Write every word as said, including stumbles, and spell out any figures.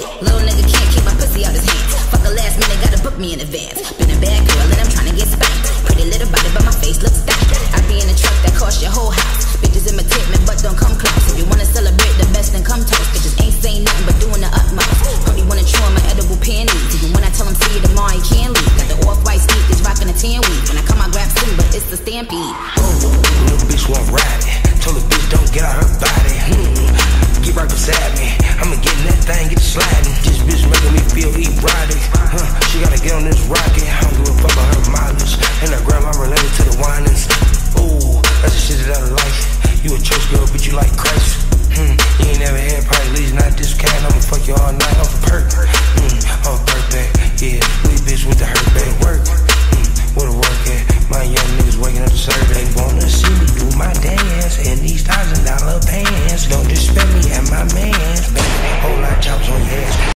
Little nigga can't keep my pussy out his hands. Fuck a last minute, gotta book me in advance. Been a bad girl and I'm trying to get spanked. Pretty little body but my face looks stacked. I be in a truck that cost your whole house. Bitches imitate me but don't come close. If you wanna celebrate the best then come toast. Bitches ain't saying nothing but doing the utmost. Probably wanna chew on my edible panties. Even when I tell him see you tomorrow he can't leave. Got the off-white sneakers rocking a tan weed. When I come I grab some but it's the stampede. Oh, little bitch won't ride it. Told the bitch don't get out her body. Hmm. Get right beside me. I'ma get in that thing, get sliding. This bitch making me feel erotic. Huh? She gotta get on this ride.